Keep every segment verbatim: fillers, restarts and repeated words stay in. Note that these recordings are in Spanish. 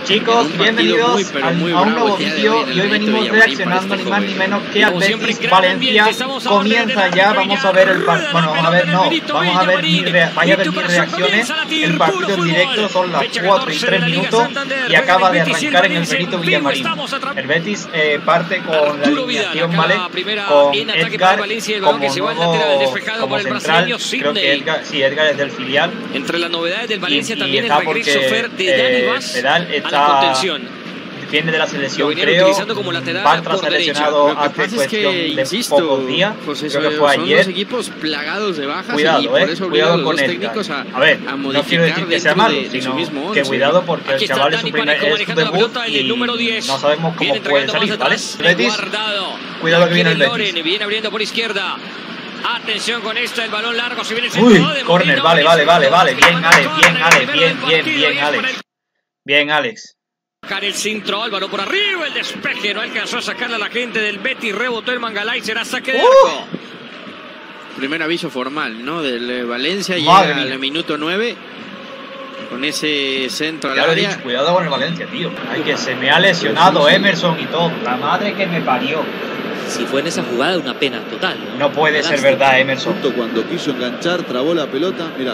Chicos, bienvenidos muy, muy a un nuevo vídeo y hoy venimos reaccionando ni más ni menos que al Betis Valencia. Comienza ya, vamos a ver el partido, bueno, vamos a ver, no, vamos a ver, mi vaya a ver mis reacciones. El partido en directo son las cuatro y tres minutos y acaba de arrancar en el Benito Villamarín. El Betis eh, parte con la alineación, ¿vale? Con Edgar como nuevo, como central, creo que Edgar, sí, Edgar es del filial. Entre las novedades del Valencia y, también y el regreso Fer de Dani Vaz a la contención. Viene de la selección, creo. Como lateral Bartra seleccionado hace cuestión de insisto, pocos días. Pues eso, creo que fue son ayer. Dos equipos plagados de bajas. Cuidado, y por eh. eso Cuidado con los el técnicos a, a ver, a no quiero decir que sea malo, de, sino de que cuidado porque Aquí el chaval es su primer es su debut y número diez. no sabemos cómo viene puede salir, ¿vale? Betis, cuidado que viene el Betis. Viene abriendo por izquierda. Atención con esto, el balón largo, si viene el Uy, córner, vale, vale, vale, vale. Bien, Alex, bien, Alex, bien, bien, bien, Alex. Bien, Alex. El centro, Álvaro por arriba, el despeje, no alcanzó a sacarle a la gente del Betis, rebotó el Mangalá y será saque de arco. Uh, primer aviso formal, ¿no? Del eh, Valencia, Madre llega mía. al minuto nueve, con ese centro al Ya lo he área. dicho, cuidado con el Valencia, tío. Ay, que se me ha lesionado Emerson y todo. La madre que me parió. Si fue en esa jugada, una pena total. No, no puede ser verdad, Emerson. Justo cuando quiso enganchar, trabó la pelota, mirá.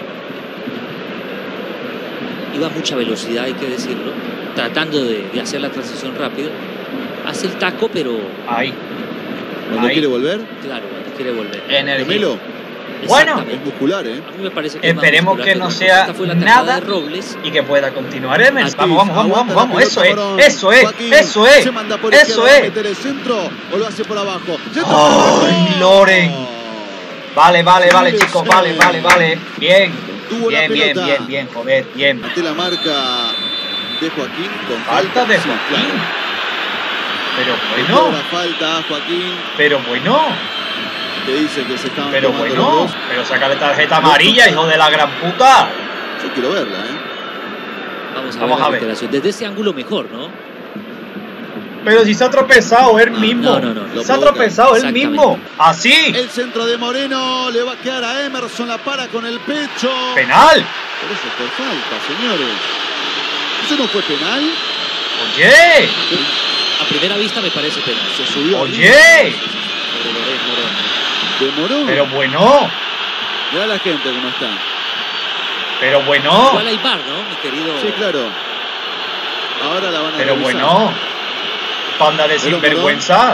Iba a mucha velocidad, hay que decirlo. Tratando de, de hacer la transición rápido. Hace el taco, pero... Ahí. ¿Cuando Ahí. quiere volver? Claro, cuando quiere volver. Energía. Bueno, es muscular, ¿eh? A mí me parece que esperemos es que no sea nada y que pueda continuar Emerson. Vamos, vamos, vamos, vamos, vamos. Eso es, eso es, eso es, eso es. ¿El centro o lo hace por abajo? ¡Ay, Loren! Vale, vale, vale, chicos, vale, vale, vale. Bien, bien, bien, bien, bien, joder, bien. Ante la marca de Joaquín con falta de Joaquín. Pero bueno. La falta a Joaquín. Pero bueno. Que dice que se estaban Pero bueno, pero sácale tarjeta amarilla, hijo de la gran puta. Yo quiero verla, ¿eh? Vamos a Vamos ver, a la ver. Desde ese ángulo mejor, ¿no? Pero si se ha tropezado él mismo. No, no, no, no. Se ha tropezado él mismo. Así. El centro de Moreno le va a quedar a Emerson, la para con el pecho. Penal. Pero eso fue falta, señores. ¿Eso no fue penal? Oye. A primera vista me parece penal. Se subió. Oye. Demoró. Pero bueno. Mira la gente cómo está. Pero bueno. Igual hay bar, ¿no, mi querido? Sí, claro. Ahora la van a Pero revisar. bueno. Panda de Pero sinvergüenza.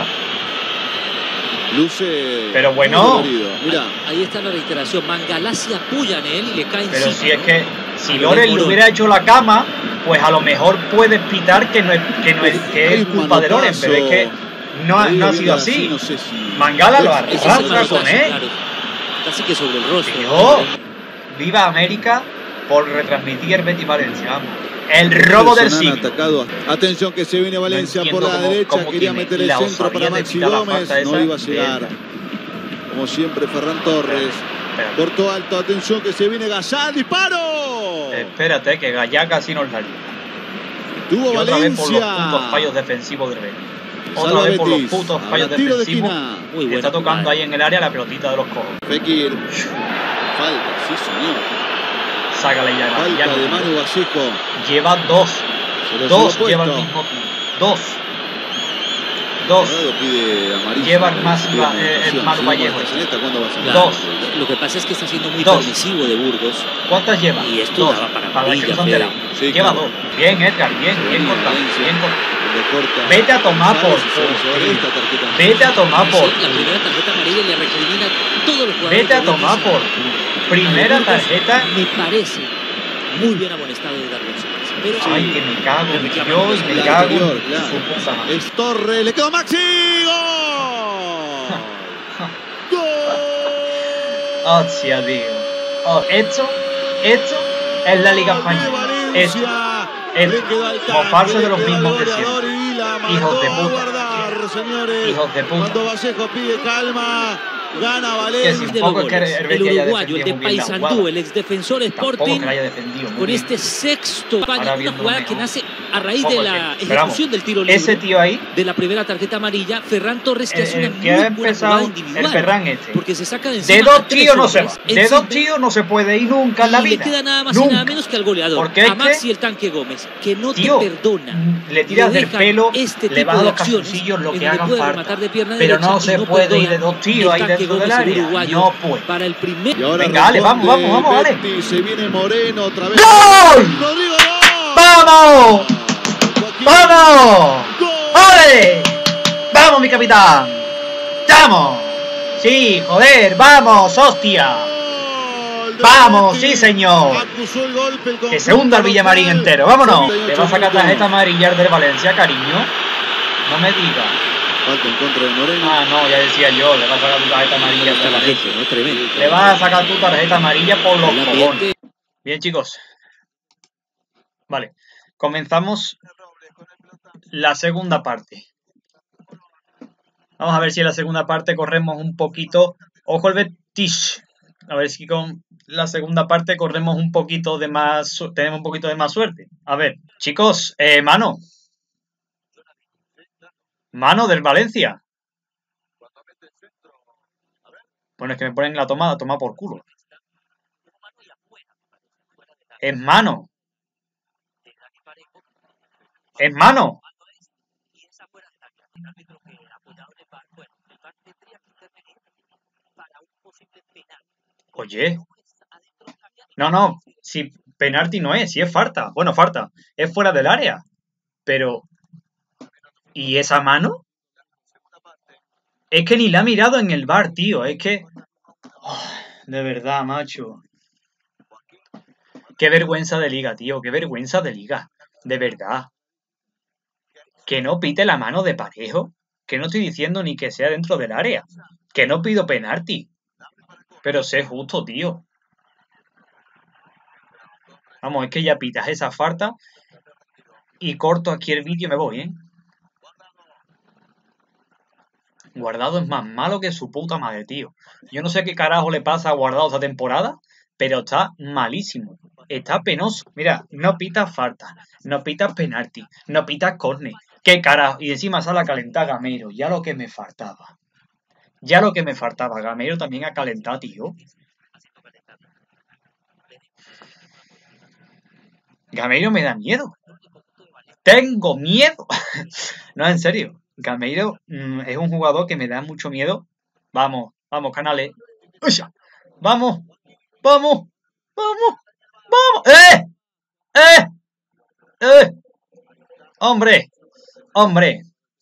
Luce. Pero bueno. Mira. Ahí, ahí está la reiteración. Mangalá se apoya en él y le cae encima. Pero si es ¿no? que si Loren le hubiera hecho la cama, pues a lo mejor puedes pitar que no es que no es que es culpa de Loren, pero es que no ha, no ha sido así. No sé si... Mangala lo Ese es el arrastra manotazo, con él. claro. Casi que sobre el rostro. Digo, viva América por retransmitir Betis Valencia. Vamos. El robo del siglo. Atacado. Atención que se viene Valencia no por la cómo, derecha. cómo Quería tiene meter el la centro para Maxi Gómez. No iba a llegar. Como siempre, Ferran Torres. Espérate. Cortó alto. Atención que se viene Gallá. ¡Disparo! Espérate, que Gallá casi nos salió. Tuvo y otra Valencia. vez por los putos fallos defensivos del Betis. Otra Salva vez por los Betis. putos fallos Ahora tiro de defensivos. esquina. Muy buena Está tocando jugada. ahí en el área la pelotita de los codos. Fekir. Falta, sí señor. Sácale ya. Falta ya de Manu Vallejo. Lleva dos. Se lo Dos llevó lleva el puesto. mismo tiempo. Dos. Dos. Ahora lo pide amarillo. Lleva más Pide la- amonestación. el Manu Si Vallejo. no, con esta, ¿cuándo va a ser? Claro, Dos. Lo que pasa es que está siendo muy Dos. permisivo de Burgos. ¿Cuántas lleva? Y esto dos. daba para Para amarilla, que se han Fede. enterado. Sí, Lleva claro. dos. Bien, Edgar, bien, bien Bien, cortado. Valencia. Bien cortado. Le corta. Vete a tomar por Se va a llevar culo. esta tarjeta. Vete a tomar Sí, por la culo. primera tarjeta amarilla le recrimina todos los jugadores. Vete a de tomar Betis. por culo. Primera Burgos tarjeta. Me parece muy bien amonestado de Edgar González. Pero Ay, que me cago en reclama Dios, me La cago anterior, en claro. su puta madre. Es Torres, le quedó Maxi. ¡Gol! ¡Gol! Hacia Dios. Oh, esto, esto es la Liga Española. Esto, esto, mofarse de los mismos de siempre. Hijos de puta. Hijos de puta. Cuando Vallejo pide calma, gana Que Valencia. si de los poco es que goles. el El Betis haya uruguayo, el de defendido muy bien la Paysandú, jugada. el ex defensor Tampoco Sporting, que la haya defendido muy con bien. este sexto Ahora una viendo jugada mejor. que nace A raíz poco de la tiempo. Vamos, ejecución del tiro libre, ese tío ahí, de la primera tarjeta amarilla, Ferran Torres, que eh, hace una eh, muy que ha buena empezado jugada individual, el Ferran este. porque se saca de encima De a dos tres tíos no se va. hombres en De dos Sydney, tíos no se puede ir nunca en la y le vida. queda nada más Nunca. y nada menos que al goleador, Porque es a Maxi que, el Tanque Gómez, que no tío, te perdona. le tiras del dejan pelo, este le tipo vas a de los acciones calzoncillos lo en que donde hagan puede falta. rematar de pierna Pero derecha no y se no puede ir de perdona dos tíos el ahí Tanque dentro del Gómez, el área. uruguayo, No puede. para el primer. Y ahora Venga, Ale, vamos, vamos, vamos, Ale. Betis, se viene Moreno otra vez. ¡Gol! Rodrigo, ¡gol! ¡Vamos! Joaquín. ¡Vamos! ¡Gol! ¡Ale! ¡Vamos, mi capitán! ¡Vamos! Sí, joder, vamos, hostia. ¡Vamos, sí, señor! Acusó el golpe el Que se hunda el Villamarín local. entero. ¡Vámonos! setenta y ocho Le va a sacar minutos. tarjeta amarilla al del Valencia, cariño. No me digas. Falta en contra de Moreno. Ah, no, ya decía yo. Le va a sacar tu tarjeta amarilla al del La Valencia. gente, ¿no? Tremendo. Le vas a sacar tu tarjeta amarilla por los El cojones. ambiente. Bien, chicos. Vale. Comenzamos la segunda parte. Vamos a ver si en la segunda parte corremos un poquito. Ojo el Betis. A ver si con la segunda parte corremos un poquito de más. Tenemos un poquito de más suerte. A ver, chicos, eh, mano. Mano del Valencia. Bueno, es que me ponen la tomada, toma por culo. Es mano. Es mano. Oye. No, no. Si penalti no es, si es falta. Bueno, falta. Es fuera del área. Pero. ¿Y esa mano? Es que ni la ha mirado en el V A R, tío. Es que. Oh, de verdad, macho. Qué vergüenza de liga, tío. Qué vergüenza de liga. De verdad. Que no pite la mano de Parejo. Que no estoy diciendo ni que sea dentro del área. Que no pido penalti. Pero sé justo, tío. Vamos, es que ya pitas esa falta. Y corto aquí el vídeo y me voy, ¿eh? Guardado es más malo que su puta madre, tío. Yo no sé qué carajo le pasa a Guardado esta temporada, pero está malísimo. Está penoso. Mira, no pitas falta, no pitas penalti, no pitas córner. ¿Qué carajo? Y encima sale a calentar Gameiro. Ya lo que me faltaba. Ya lo que me faltaba. Gameiro también a calentar, tío. Gameiro me da miedo. Tengo miedo. No, en serio. Gameiro mmm, es un jugador que me da mucho miedo. Vamos, vamos, canales. ¡Uya! Vamos, vamos, vamos, vamos. ¡Eh! ¡Eh! ¡Eh! ¡Hombre! ¡Hombre!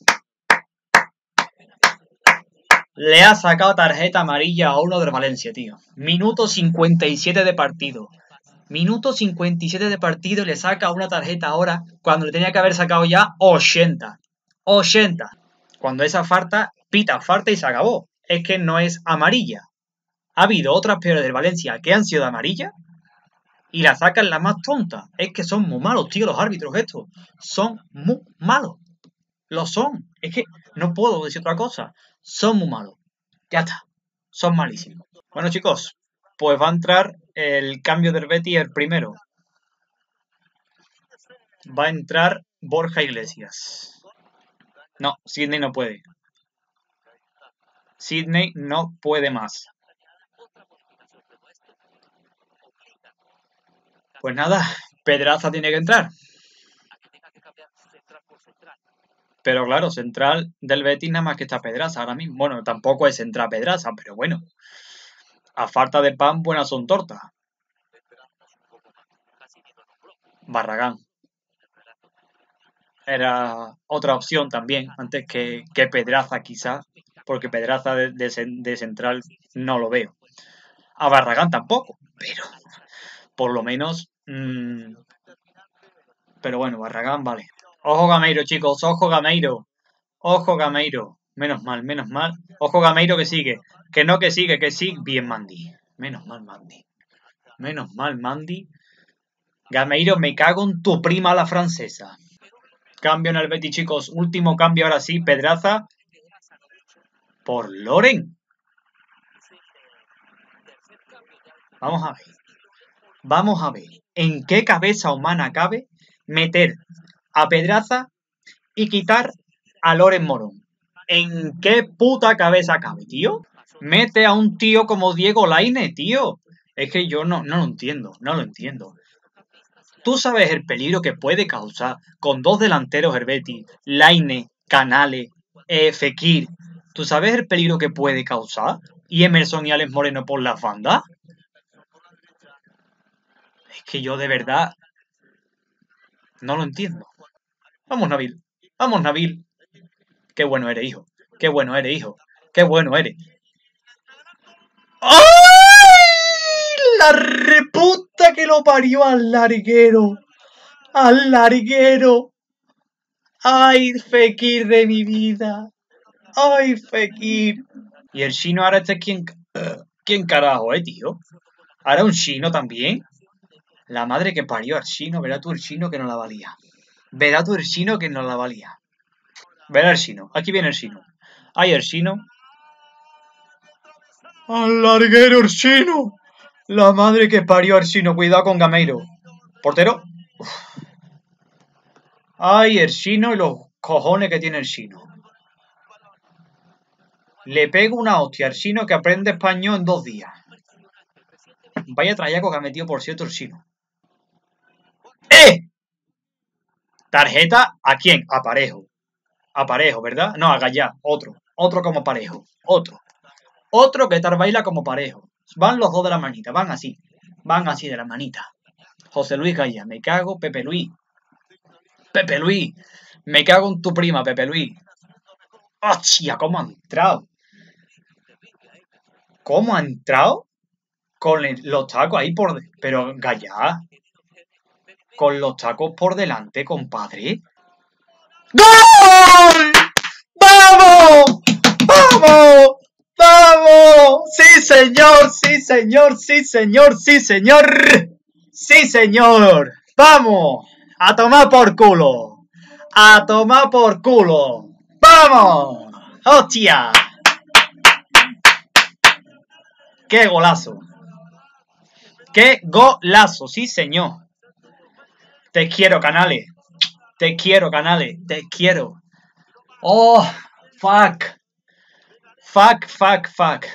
Le ha sacado tarjeta amarilla a uno del Valencia, tío. Minuto cincuenta y siete de partido. Minuto cincuenta y siete de partido y le saca una tarjeta ahora cuando le tenía que haber sacado ya ochenta. ochenta. Cuando esa falta, pita falta y se acabó. Es que no es amarilla. Ha habido otras peores del Valencia que han sido de amarilla y la sacan las más tontas. Es que son muy malos, tío, los árbitros estos. Son muy malos. Lo son. Es que no puedo decir otra cosa. Son muy malos. Ya está. Son malísimos. Bueno, chicos, pues va a entrar el cambio del Betis el primero. Va a entrar Borja Iglesias. No, Sydney no puede. Sydney no puede más. Pues nada, Pedraza tiene que entrar. Pero claro, central del Betis nada más que está Pedraza ahora mismo. Bueno, tampoco es central Pedraza, pero bueno. A falta de pan, buenas son tortas. Barragán. Era otra opción también, antes que, que Pedraza quizás, porque Pedraza de, de, de central no lo veo. A Barragán tampoco, pero por lo menos... Mmm, pero bueno, Barragán vale. Ojo Gameiro, chicos, ojo Gameiro. Ojo Gameiro. Menos mal, menos mal. Ojo Gameiro que sigue. Que no que sigue, que sigue. Bien Mandy. Menos mal Mandy. Menos mal Mandy. Gameiro, me cago en tu prima la francesa. Cambio en el Betis, chicos. Último cambio ahora sí. Pedraza. Por Loren. Vamos a ver. Vamos a ver. ¿En qué cabeza humana cabe meter a Pedraza y quitar a Loren Morón. ¿En qué puta cabeza cabe, tío? Mete a un tío como Diego Lainez, tío. Es que yo no, no lo entiendo, no lo entiendo. ¿Tú sabes el peligro que puede causar con dos delanteros el Betis, Lainez, Canales, eh, Fekir? ¿Tú sabes el peligro que puede causar? ¿Y Emerson y Alex Moreno por las bandas? Es que yo de verdad no lo entiendo. Vamos, Nabil. Vamos, Nabil. Qué bueno eres, hijo. Qué bueno eres, hijo. Qué bueno eres. ¡Ay! La reputa que lo parió al larguero. Al larguero. ¡Ay, Fekir de mi vida! ¡Ay, Fekir! Y el chino ahora este quién... ¿Quién carajo, eh, tío? ¿Ahora un chino también? La madre que parió al chino. Verá tú el chino que no la valía. Verá tú el chino que no la valía. Verá el chino. Aquí viene el chino. ¡Ay, el chino! ¡Al larguero el chino! La madre que parió al chino. Cuidado con Gameiro. ¿Portero? Uf. ¡Ay, el chino y los cojones que tiene el chino! Le pego una hostia al chino que aprende español en dos días. Vaya trayaco que ha metido, por cierto, el chino. ¡Eh! ¿Tarjeta a quién? A Parejo. A Parejo, ¿verdad? No, a Gallá. Otro. Otro como Parejo. Otro. Otro que tal baila como Parejo. Van los dos de la manita. Van así. Van así de la manita. José Luis Gallá. Me cago. Pepe Luis. Pepe Luis. Me cago en tu prima, Pepe Luis. ¡Hostia! ¿Cómo ha entrado? ¿Cómo ha entrado? Con el, los tacos ahí por... De, pero, Gallá. Con los tacos por delante, compadre. ¡Gol! ¡Vamos! ¡Vamos! ¡Vamos! ¡Sí, señor! ¡Sí, señor! ¡Sí, señor! ¡Sí, señor! ¡Sí, señor! ¡Vamos! ¡A tomar por culo! ¡A tomar por culo! ¡Vamos! ¡Hostia! ¡Qué golazo! ¡Qué golazo! ¡Sí, señor! Te quiero, Canales. Te quiero, Canales. Te quiero. ¡Oh! ¡Fuck! ¡Fuck, fuck, fuck!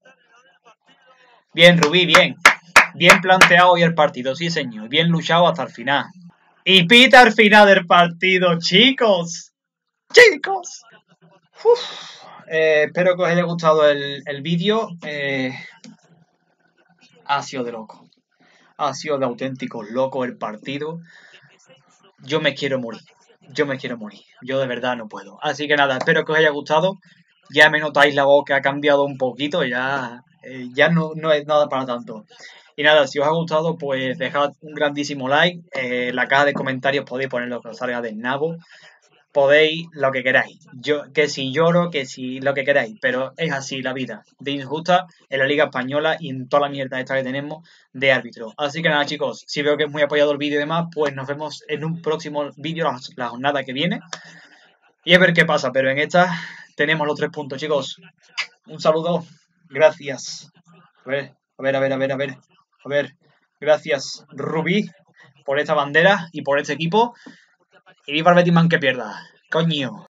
Bien, Rubí, bien. Bien planteado hoy el partido, sí, señor. Bien luchado hasta el final. Y pita al final del partido, chicos. ¡Chicos! Uf. Eh, espero que os haya gustado el, el vídeo. Eh, ha sido de loco. Ha sido de auténtico loco el partido. Yo me quiero morir. Yo me quiero morir. Yo de verdad no puedo. Así que nada, espero que os haya gustado. Ya me notáis la voz que ha cambiado un poquito. Ya, eh, ya no, no es nada para tanto. Y nada, si os ha gustado, pues dejad un grandísimo like. Eh, en la caja de comentarios podéis poner lo que os salga del nabo. Podéis lo que queráis. Yo, que si lloro, que si lo que queráis. Pero es así la vida de injusta en la Liga Española y en toda la mierda esta que tenemos de árbitro. Así que nada, chicos, si veo que es muy apoyado el vídeo y demás, pues nos vemos en un próximo vídeo, la, la jornada que viene. Y a ver qué pasa. Pero en esta tenemos los tres puntos, chicos. Un saludo. Gracias. A ver, a ver, a ver, a ver, a ver. A ver. Gracias, Rubí, por esta bandera y por este equipo. Y viva el Betis Man que pierda. Coño.